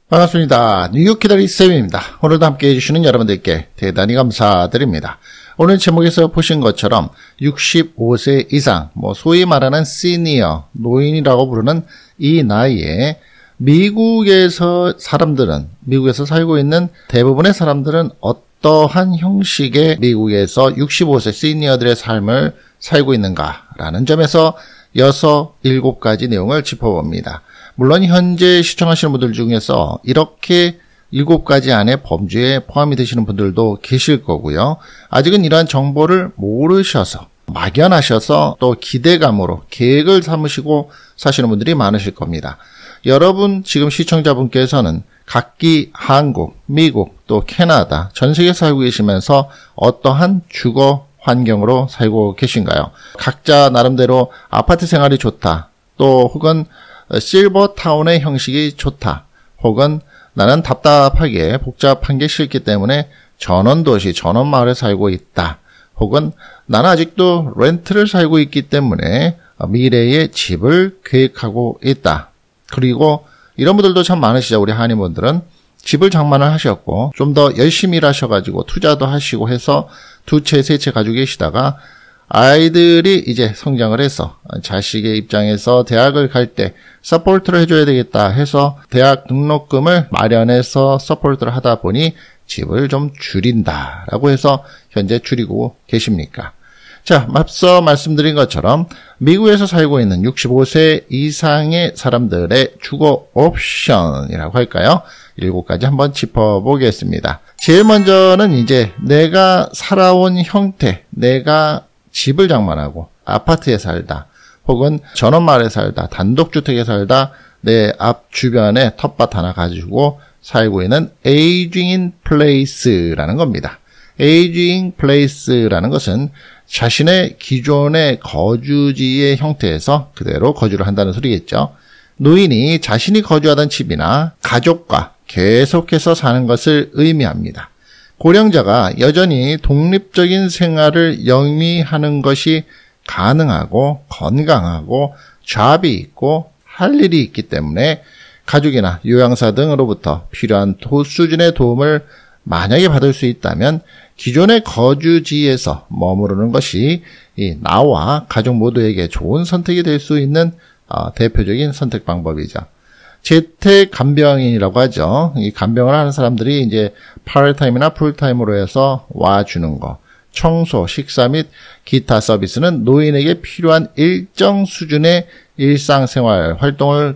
반갑습니다. 뉴욕 기다리 쌤입니다. 오늘도 함께 해주시는 여러분들께 대단히 감사드립니다. 오늘 제목에서 보신 것처럼 65세 이상, 소위 말하는 시니어, 노인이라고 부르는 이 나이에 미국에서 살고 있는 대부분의 사람들은 어떠한 형식의 미국에서 65세 시니어들의 삶을 살고 있는가라는 점에서 7가지 내용을 짚어봅니다. 물론 현재 시청하시는 분들 중에서 이렇게 7가지 안에 범주에 포함이 되시는 분들도 계실 거고요. 아직은 이러한 정보를 모르셔서 막연하셔서 또 기대감으로 계획을 삼으시고 사시는 분들이 많으실 겁니다. 여러분 지금 시청자분께서는 각기 한국, 미국, 또 캐나다, 전 세계에 살고 계시면서 어떠한 주거 환경으로 살고 계신가요? 각자 나름대로 아파트 생활이 좋다, 또 혹은 실버타운의 형식이 좋다, 혹은 나는 답답하게 복잡한 게 싫기 때문에 전원도시, 전원마을에 살고 있다, 혹은 나는 아직도 렌트를 살고 있기 때문에 미래의 집을 계획하고 있다. 그리고 이런 분들도 참 많으시죠. 우리 한인분들은 집을 장만을 하셨고 좀 더 열심히 일하셔가지고 투자도 하시고 해서 2채, 3채 가지고 계시다가 아이들이 이제 성장을 해서 자식의 입장에서 대학을 갈 때 서포트를 해줘야 되겠다 해서 대학 등록금을 마련해서 서포트를 하다 보니 집을 좀 줄인다라고 해서 현재 줄이고 계십니까? 자, 앞서 말씀드린 것처럼 미국에서 살고 있는 65세 이상의 사람들의 주거 옵션이라고 할까요? 7가지 한번 짚어보겠습니다. 제일 먼저는 이제 내가 살아온 형태, 내가 집을 장만하고 아파트에 살다, 혹은 전원마을에 살다, 단독주택에 살다, 내 앞 주변에 텃밭 하나 가지고 살고 있는 aging in place라는 겁니다. aging in place라는 것은 자신의 기존의 거주지의 형태에서 그대로 거주를 한다는 소리겠죠. 노인이 자신이 거주하던 집이나 가족과 계속해서 사는 것을 의미합니다. 고령자가 여전히 독립적인 생활을 영위하는 것이 가능하고 건강하고 잡이 있고 할 일이 있기 때문에 가족이나 요양사 등으로부터 필요한 수준의 도움을 만약에 받을 수 있다면 기존의 거주지에서 머무르는 것이 나와 가족 모두에게 좋은 선택이 될 수 있는 대표적인 선택 방법이죠. 재택 간병인이라고 하죠. 이 간병을 하는 사람들이 이제 파트타임이나 풀타임으로 해서 와주는 거, 청소, 식사 및 기타 서비스는 노인에게 필요한 일정 수준의 일상생활 활동을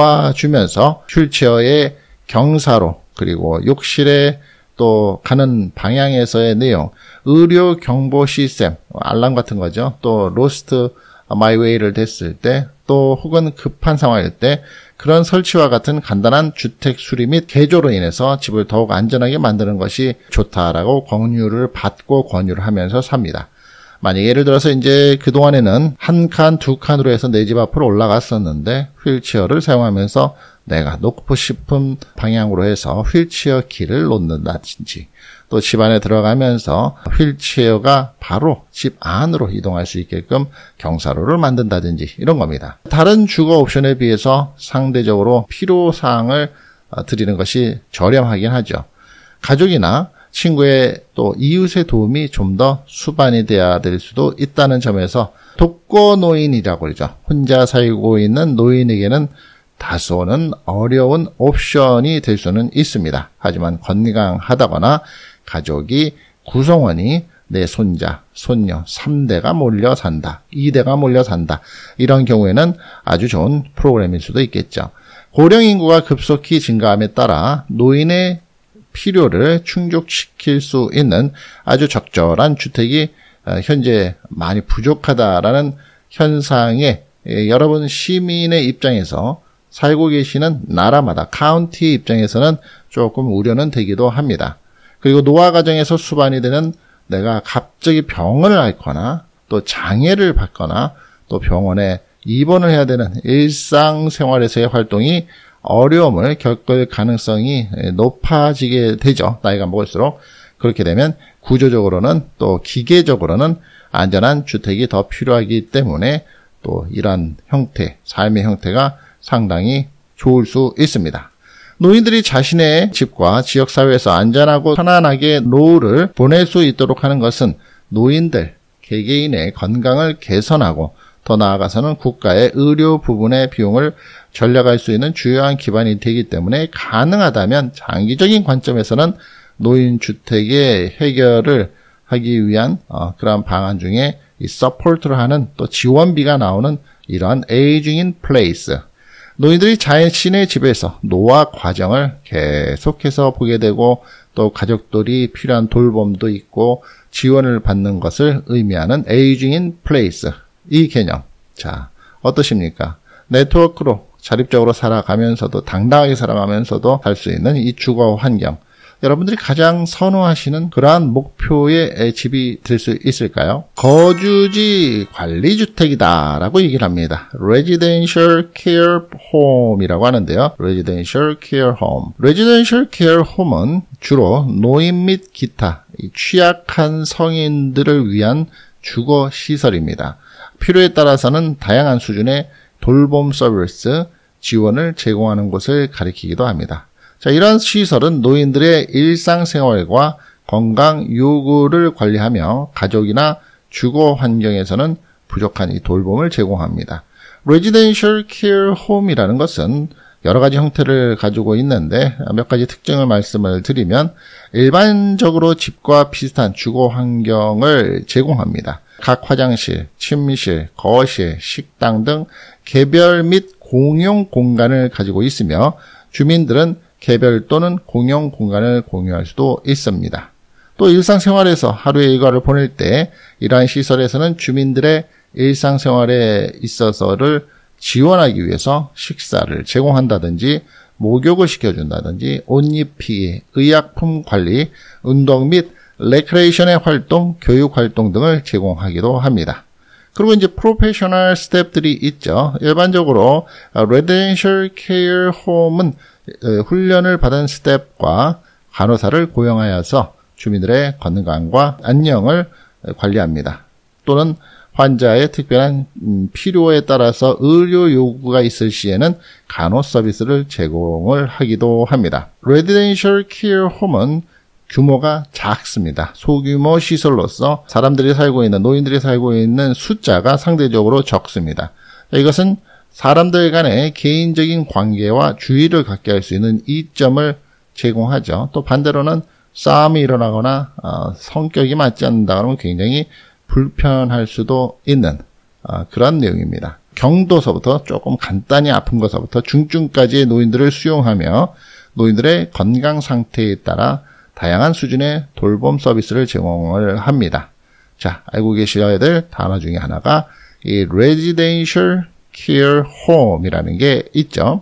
도와주면서 휠체어의 경사로, 그리고 욕실에 또 가는 방향에서의 내용, 의료 경보 시스템, 알람 같은 거죠. 또 로스트 마이웨이를 됐을 때, 또 혹은 급한 상황일 때 그런 설치와 같은 간단한 주택 수리 및 개조로 인해서 집을 더욱 안전하게 만드는 것이 좋다라고 권유를 받고 권유를 하면서 삽니다. 만약에 예를 들어서 이제 그동안에는 1칸, 2칸으로 해서 내 집 앞으로 올라갔었는데 휠체어를 사용하면서 내가 놓고 싶은 방향으로 해서 휠체어 키를 놓는다든지, 또 집 안에 들어가면서 휠체어가 바로 집 안으로 이동할 수 있게끔 경사로를 만든다든지 이런 겁니다. 다른 주거 옵션에 비해서 상대적으로 필요사항을 드리는 것이 저렴하긴 하죠. 가족이나 친구의 또 이웃의 도움이 좀 더 수반이 돼야 될 수도 있다는 점에서 독거노인이라고 그러죠. 혼자 살고 있는 노인에게는 다소는 어려운 옵션이 될 수는 있습니다. 하지만 건강하다거나 가족이 구성원이 내 손자, 손녀 3대가 몰려 산다, 2대가 몰려 산다, 이런 경우에는 아주 좋은 프로그램일 수도 있겠죠. 고령 인구가 급속히 증가함에 따라 노인의 필요를 충족시킬 수 있는 아주 적절한 주택이 현재 많이 부족하다라는 현상에 여러분 시민의 입장에서 살고 계시는 나라마다 카운티 입장에서는 조금 우려는 되기도 합니다. 그리고 노화 과정에서 수반이 되는 내가 갑자기 병을 앓거나 또 장애를 받거나 또 병원에 입원을 해야 되는 일상생활에서의 활동이 어려움을 겪을 가능성이 높아지게 되죠. 나이가 먹을수록. 그렇게 되면 구조적으로는 또 기계적으로는 안전한 주택이 더 필요하기 때문에 또 이러한 형태, 삶의 형태가 상당히 좋을 수 있습니다. 노인들이 자신의 집과 지역사회에서 안전하고 편안하게 노후를 보낼 수 있도록 하는 것은 노인들, 개개인의 건강을 개선하고 더 나아가서는 국가의 의료 부분의 비용을 절약할 수 있는 주요한 기반이 되기 때문에 가능하다면 장기적인 관점에서는 노인주택의 해결을 하기 위한 그러한 방안 중에 이 서포트를 하는 또 지원비가 나오는 이러한 에이징 인 플레이스, 노인들이 자신의 집에서 노화 과정을 계속해서 보게 되고 또 가족들이 필요한 돌봄도 있고 지원을 받는 것을 의미하는 에이징 인 플레이스, 이 개념. 자, 어떠십니까? 네트워크로 자립적으로 살아가면서도 당당하게 살아가면서도 살 수 있는 이 주거 환경, 여러분들이 가장 선호하시는 그러한 목표의 집이 될 수 있을까요? 거주지 관리주택이다 라고 얘기를 합니다. Residential Care Home이라고 하는데요. Residential Care Home. Residential Care Home은 주로 노인 및 기타 취약한 성인들을 위한 주거시설입니다. 필요에 따라서는 다양한 수준의 돌봄 서비스, 지원을 제공하는 곳을 가리키기도 합니다. 자, 이러한 시설은 노인들의 일상생활과 건강 요구를 관리하며 가족이나 주거 환경에서는 부족한 이 돌봄을 제공합니다. Residential Care Home이라는 것은 여러 가지 형태를 가지고 있는데 몇 가지 특징을 말씀을 드리면 일반적으로 집과 비슷한 주거 환경을 제공합니다. 각 화장실, 침실, 거실, 식당 등 개별 및 공용 공간을 가지고 있으며 주민들은 개별 또는 공용 공간을 공유할 수도 있습니다. 또 일상생활에서 하루의 일과를 보낼 때 이러한 시설에서는 주민들의 일상생활에 있어서를 지원하기 위해서 식사를 제공한다든지 목욕을 시켜준다든지 옷 입히기, 의약품 관리, 운동 및 레크레이션의 활동, 교육 활동 등을 제공하기도 합니다. 그리고 이제 프로페셔널 스태프들이 있죠. 일반적으로 레지던셜 케어 홈은 훈련을 받은 스태프와 간호사를 고용하여서 주민들의 건강과 안녕을 관리합니다. 또는 환자의 특별한 필요에 따라서 의료 요구가 있을 시에는 간호 서비스를 제공을 하기도 합니다. 레지던셜 케어 홈은 규모가 작습니다. 소규모 시설로서 사람들이 살고 있는, 노인들이 살고 있는 숫자가 상대적으로 적습니다. 이것은 사람들 간의 개인적인 관계와 주의를 갖게 할 수 있는 이점을 제공하죠. 또 반대로는 싸움이 일어나거나 성격이 맞지 않는다 그러면 굉장히 불편할 수도 있는 그런 내용입니다. 경도서부터 조금 간단히 아픈 것서부터 중증까지의 노인들을 수용하며 노인들의 건강 상태에 따라 다양한 수준의 돌봄 서비스를 제공을 합니다. 자, 알고 계셔야 될 단어 중에 하나가 이 Residential Care Home이라는 게 있죠.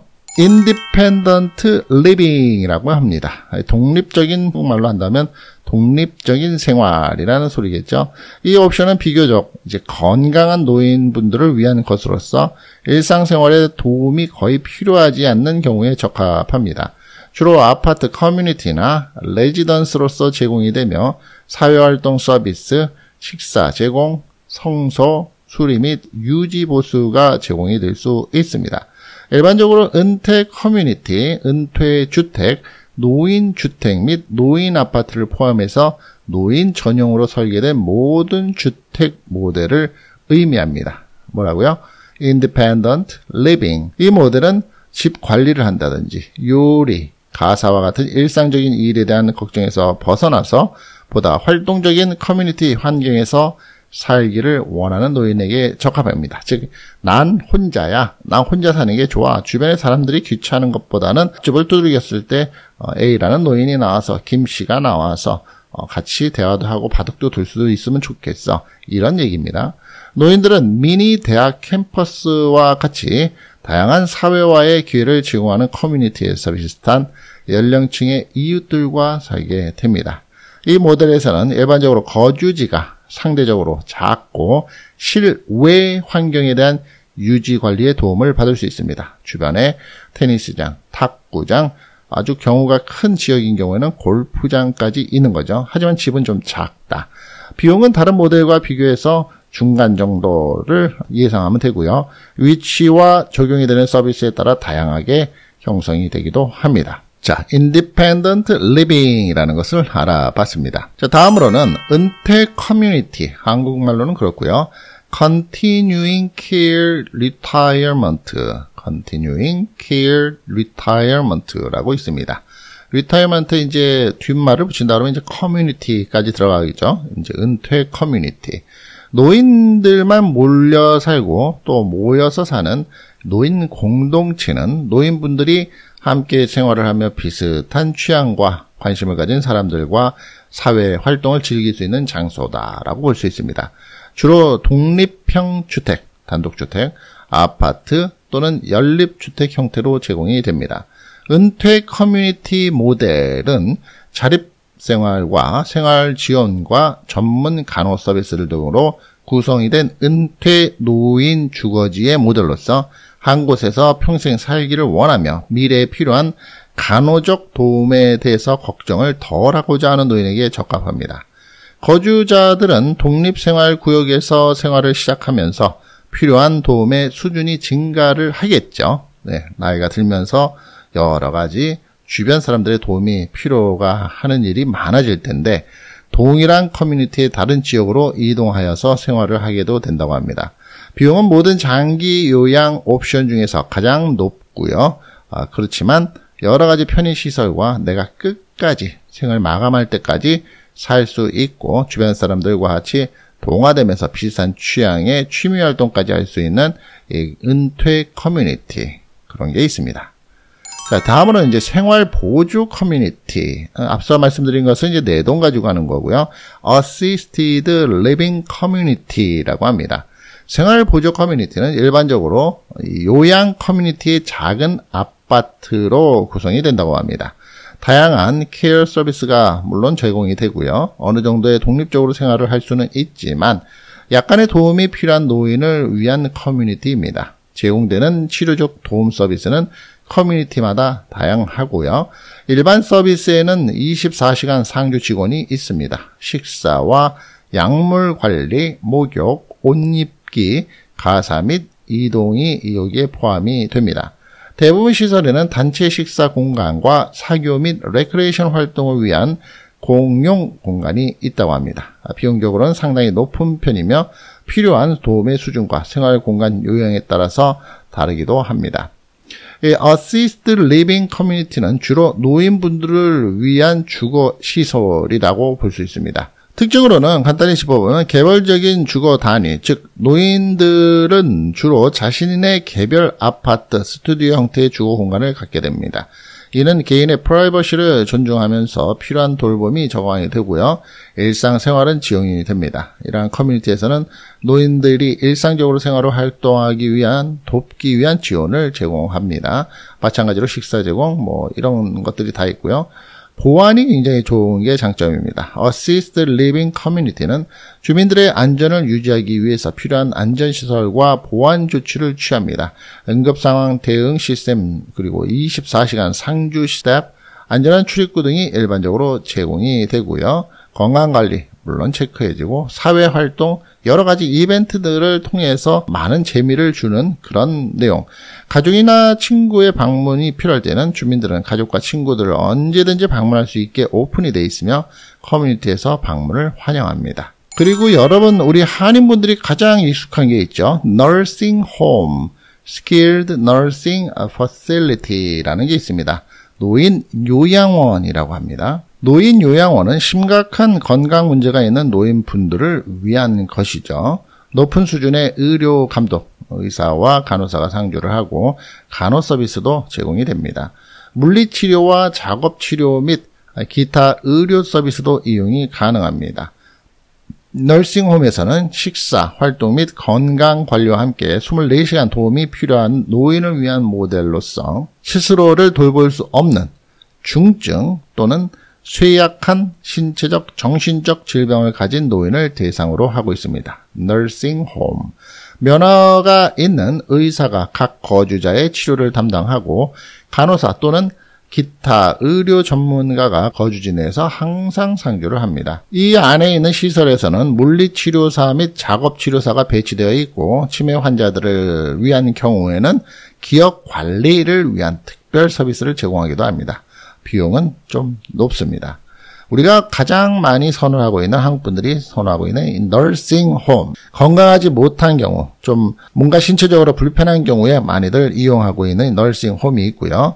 Independent Living이라고 합니다. 독립적인, 한국말로 한다면 독립적인 생활이라는 소리겠죠. 이 옵션은 비교적 이제 건강한 노인분들을 위한 것으로서 일상생활에 도움이 거의 필요하지 않는 경우에 적합합니다. 주로 아파트 커뮤니티나 레지던스로서 제공이 되며 사회활동 서비스, 식사 제공, 성소, 수리 및 유지 보수가 제공이 될 수 있습니다. 일반적으로 은퇴 커뮤니티, 은퇴 주택, 노인 주택 및 노인 아파트를 포함해서 노인 전용으로 설계된 모든 주택 모델을 의미합니다. 뭐라고요? Independent Living. 이 모델은 집 관리를 한다든지 요리, 가사와 같은 일상적인 일에 대한 걱정에서 벗어나서 보다 활동적인 커뮤니티 환경에서 살기를 원하는 노인에게 적합합니다. 즉, 난 혼자야. 난 혼자 사는 게 좋아. 주변에 사람들이 귀찮은 것보다는 집을 두들겼을 때 A라는 노인이 나와서, 김 씨가 나와서 같이 대화도 하고 바둑도 둘 수도 있으면 좋겠어. 이런 얘기입니다. 노인들은 미니 대학 캠퍼스와 같이 다양한 사회와의 기회를 제공하는 커뮤니티에서 비슷한 연령층의 이웃들과 살게 됩니다. 이 모델에서는 일반적으로 거주지가 상대적으로 작고 실외 환경에 대한 유지 관리에 도움을 받을 수 있습니다. 주변에 테니스장, 탁구장, 아주 경우가 큰 지역인 경우에는 골프장까지 있는 거죠. 하지만 집은 좀 작다. 비용은 다른 모델과 비교해서 중간 정도를 예상하면 되고요. 위치와 적용이 되는 서비스에 따라 다양하게 형성이 되기도 합니다. 자, independent living이라는 것을 알아봤습니다. 자, 다음으로는 은퇴 커뮤니티, 한국말로는 그렇고요. continuing care retirement라고 있습니다. retirement 이제 뒷말을 붙인다 그러면 이제 community까지 들어가겠죠. 이제 은퇴 커뮤니티. 노인들만 몰려 살고 또 모여서 사는 노인 공동체는 노인분들이 함께 생활을 하며 비슷한 취향과 관심을 가진 사람들과 사회 활동을 즐길 수 있는 장소다라고 볼 수 있습니다. 주로 독립형 주택, 단독주택, 아파트 또는 연립주택 형태로 제공이 됩니다. 은퇴 커뮤니티 모델은 자립생활과 생활지원과 전문 간호 서비스를 등으로 구성이 된 은퇴 노인 주거지의 모델로서 한 곳에서 평생 살기를 원하며 미래에 필요한 간호적 도움에 대해서 걱정을 덜 하고자 하는 노인에게 적합합니다. 거주자들은 독립생활구역에서 생활을 시작하면서 필요한 도움의 수준이 증가를 하겠죠. 네, 나이가 들면서 여러 가지 주변 사람들의 도움이 필요가 하는 일이 많아질 텐데 동일한 커뮤니티의 다른 지역으로 이동하여서 생활을 하게도 된다고 합니다. 비용은 모든 장기 요양 옵션 중에서 가장 높고요. 그렇지만 여러 가지 편의시설과 내가 끝까지 생을 마감할 때까지 살 수 있고 주변 사람들과 같이 동화되면서 비슷한 취향의 취미활동까지 할 수 있는 이 은퇴 커뮤니티 그런 게 있습니다. 자, 다음으로는 이제 생활보조 커뮤니티. 앞서 말씀드린 것은 이제 내 돈 가지고 하는 거고요. Assisted Living Community라고 합니다. 생활보조 커뮤니티는 일반적으로 요양 커뮤니티의 작은 아파트로 구성이 된다고 합니다. 다양한 케어 서비스가 물론 제공이 되고요. 어느 정도의 독립적으로 생활을 할 수는 있지만 약간의 도움이 필요한 노인을 위한 커뮤니티입니다. 제공되는 치료적 도움 서비스는 커뮤니티마다 다양하고요. 일반 서비스에는 24시간 상주 직원이 있습니다. 식사와 약물 관리, 목욕, 옷 입기, 가사 및 이동이 여기에 포함이 됩니다. 대부분 시설에는 단체 식사 공간과 사교 및 레크레이션 활동을 위한 공용 공간이 있다고 합니다. 비용적으로는 상당히 높은 편이며 필요한 도움의 수준과 생활 공간 요양에 따라서 다르기도 합니다. Assisted Living Community는 주로 노인분들을 위한 주거 시설이라고 볼 수 있습니다. 특징으로는 간단히 짚어보면 개별적인 주거 단위, 즉 노인들은 주로 자신의 개별 아파트, 스튜디오 형태의 주거 공간을 갖게 됩니다. 이는 개인의 프라이버시를 존중하면서 필요한 돌봄이 제공이 되고요. 일상생활은 지원이 됩니다. 이러한 커뮤니티에서는 노인들이 일상적으로 생활을 활동하기 위한 돕기 위한 지원을 제공합니다. 마찬가지로 식사 제공 이런 것들이 다 있고요. 보안이 굉장히 좋은 게 장점입니다. Assisted Living Community는 주민들의 안전을 유지하기 위해서 필요한 안전시설과 보안 조치를 취합니다. 응급상황 대응 시스템 그리고 24시간 상주 스텝, 안전한 출입구 등이 일반적으로 제공이 되고요. 건강관리 물론 체크해지고 사회활동 여러 가지 이벤트들을 통해서 많은 재미를 주는 그런 내용. 가족이나 친구의 방문이 필요할 때는 주민들은 가족과 친구들을 언제든지 방문할 수 있게 오픈이 되어 있으며 커뮤니티에서 방문을 환영합니다. 그리고 여러분 우리 한인분들이 가장 익숙한 게 있죠. Nursing Home, Skilled Nursing Facility라는 게 있습니다. 노인 요양원이라고 합니다. 노인 요양원은 심각한 건강 문제가 있는 노인분들을 위한 것이죠. 높은 수준의 의료 감독, 의사와 간호사가 상주를 하고 간호 서비스도 제공이 됩니다. 물리치료와 작업치료 및 기타 의료 서비스도 이용이 가능합니다. 너싱홈에서는 식사, 활동 및 건강관리와 함께 24시간 도움이 필요한 노인을 위한 모델로서 스스로를 돌볼 수 없는 중증 또는 쇠약한 신체적, 정신적 질병을 가진 노인을 대상으로 하고 있습니다. Nursing Home. 면허가 있는 의사가 각 거주자의 치료를 담당하고 간호사 또는 기타 의료 전문가가 거주지 내에서 항상 상주를 합니다. 이 안에 있는 시설에서는 물리치료사 및 작업치료사가 배치되어 있고 치매 환자들을 위한 경우에는 기억 관리를 위한 특별 서비스를 제공하기도 합니다. 비용은 좀 높습니다. 우리가 가장 많이 선호하고 있는 한국분들이 선호하고 있는 이 nursing home. 건강하지 못한 경우, 좀 뭔가 신체적으로 불편한 경우에 많이들 이용하고 있는 nursing home이 있고요.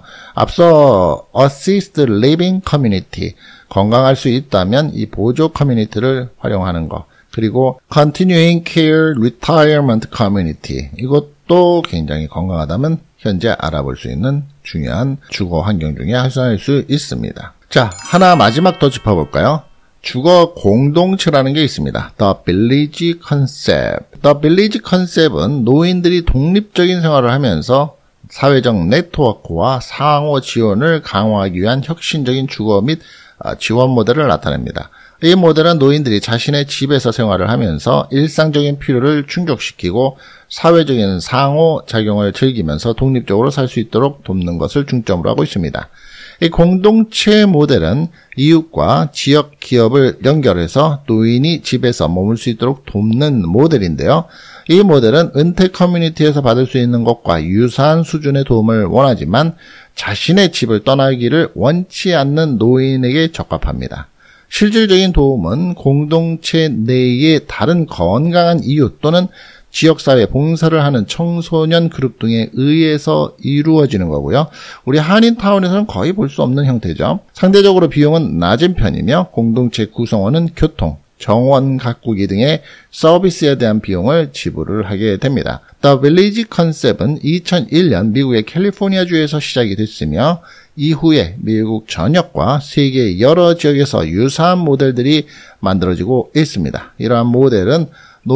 앞서 assisted living community. 건강할 수 있다면 이 보조 커뮤니티를 활용하는 것. 그리고 continuing care retirement community. 이것도 굉장히 건강하다면 현재 알아볼 수 있는 중요한 주거 환경 중에 하나일 수 있습니다. 자, 하나 마지막 더 짚어볼까요? 주거 공동체라는 게 있습니다. The Village Concept. The Village Concept은 노인들이 독립적인 생활을 하면서 사회적 네트워크와 상호 지원을 강화하기 위한 혁신적인 주거 및 지원 모델을 나타냅니다. 이 모델은 노인들이 자신의 집에서 생활을 하면서 일상적인 필요를 충족시키고 사회적인 상호작용을 즐기면서 독립적으로 살 수 있도록 돕는 것을 중점으로 하고 있습니다. 이 공동체 모델은 이웃과 지역 기업을 연결해서 노인이 집에서 머물 수 있도록 돕는 모델인데요. 이 모델은 은퇴 커뮤니티에서 받을 수 있는 것과 유사한 수준의 도움을 원하지만 자신의 집을 떠나기를 원치 않는 노인에게 적합합니다. 실질적인 도움은 공동체 내의 다른 건강한 이웃 또는 지역사회 봉사를 하는 청소년 그룹 등에 의해서 이루어지는 거고요. 우리 한인타운에서는 거의 볼 수 없는 형태죠. 상대적으로 비용은 낮은 편이며 공동체 구성원은 교통, 정원 가꾸기 등의 서비스에 대한 비용을 지불을 하게 됩니다. The Village Concept은 2001년 미국의 캘리포니아주에서 시작이 됐으며 이후에 미국 전역과 세계 여러 지역에서 유사한 모델들이 만들어지고 있습니다. 이러한 모델은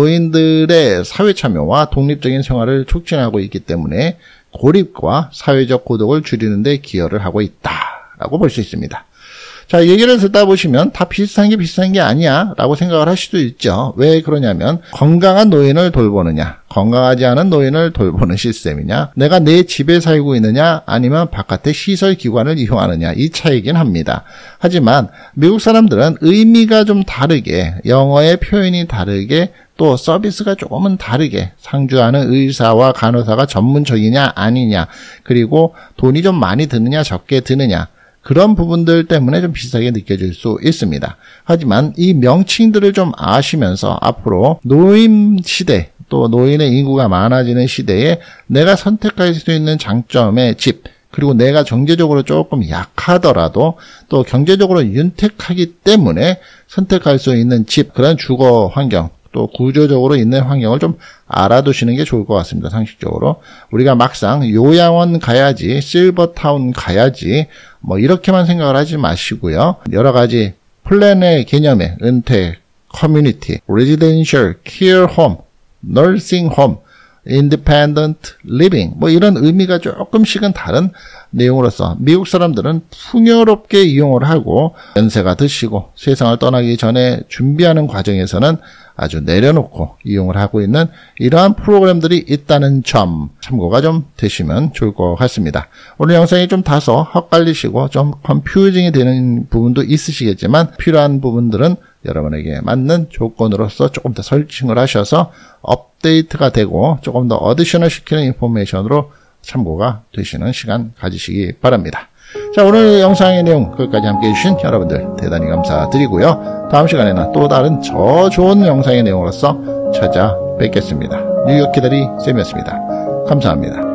노인들의 사회 참여와 독립적인 생활을 촉진하고 있기 때문에 고립과 사회적 고독을 줄이는 데 기여를 하고 있다라고 볼 수 있습니다. 자, 얘기를 듣다 보시면 다 비슷한 게 아니야 라고 생각을 할 수도 있죠. 왜 그러냐면 건강한 노인을 돌보느냐, 건강하지 않은 노인을 돌보는 시스템이냐, 내가 내 집에 살고 있느냐 아니면 바깥의 시설기관을 이용하느냐 이 차이긴 합니다. 하지만 미국 사람들은 의미가 좀 다르게, 영어의 표현이 다르게, 또 서비스가 조금은 다르게, 상주하는 의사와 간호사가 전문적이냐 아니냐, 그리고 돈이 좀 많이 드느냐 적게 드느냐, 그런 부분들 때문에 좀 비슷하게 느껴질 수 있습니다. 하지만 이 명칭들을 좀 아시면서 앞으로 노인 시대, 또 노인의 인구가 많아지는 시대에 내가 선택할 수 있는 장점의 집, 그리고 내가 경제적으로 조금 약하더라도 또 경제적으로 윤택하기 때문에 선택할 수 있는 집, 그런 주거 환경, 또 구조적으로 있는 환경을 좀 알아두시는 게 좋을 것 같습니다. 상식적으로. 우리가 막상 요양원 가야지, 실버타운 가야지 뭐 이렇게만 생각을 하지 마시고요. 여러 가지 플랜의 개념에 은퇴, 커뮤니티, 레지던셜, 케어 홈, 너싱 홈, independent living 뭐 이런 의미가 조금씩은 다른 내용으로서 미국 사람들은 풍요롭게 이용을 하고 연세가 드시고 세상을 떠나기 전에 준비하는 과정에서는 아주 내려놓고 이용을 하고 있는 이러한 프로그램들이 있다는 점 참고가 좀 되시면 좋을 것 같습니다. 오늘 영상이 좀 다소 헛갈리시고 좀 컨퓨징이 되는 부분도 있으시겠지만 필요한 부분들은 여러분에게 맞는 조건으로서 조금 더 설칭을 하셔서 업데이트가 되고 조금 더 어디셔널 시키는 인포메이션으로 참고가 되시는 시간 가지시기 바랍니다. 자, 오늘 영상의 내용 끝까지 함께 해주신 여러분들 대단히 감사드리고요. 다음 시간에는 또 다른 저 좋은 영상의 내용으로서 찾아뵙겠습니다. 뉴욕 기다리 쌤이었습니다. 감사합니다.